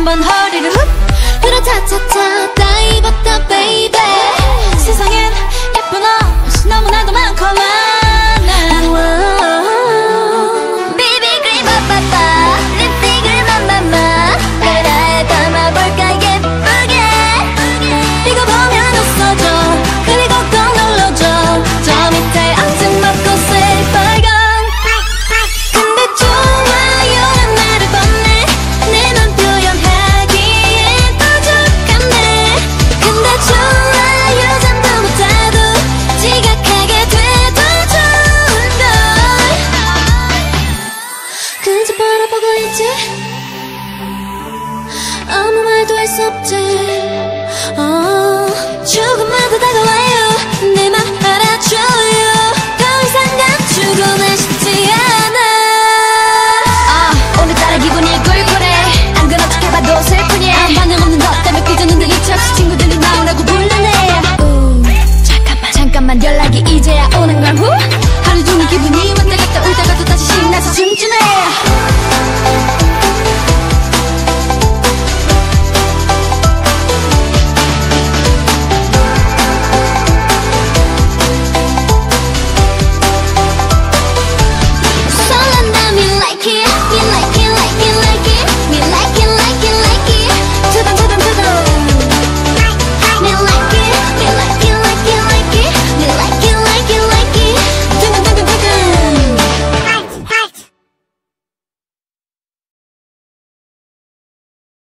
한번 허리를 훅 그렇다차차 다 입었다 베이베 세상엔 예쁜 옷이 너무나도 많고 많아 비비크림 빠빠빠 립스틱을 맘맘마 카메라에 담아볼까 예쁘게 이거 보면 웃어줘 그리고 꼭 눌러줘 저 밑에 앙증 먹고 say 빨간 근데 좋아요는 나를 보내 내 맘 표현하기엔 부족하네 근데 좋아요 잠도 못하고 지각하게 돼도 좋은걸 그저 바라보고 있지 아무 말도 할 수 없지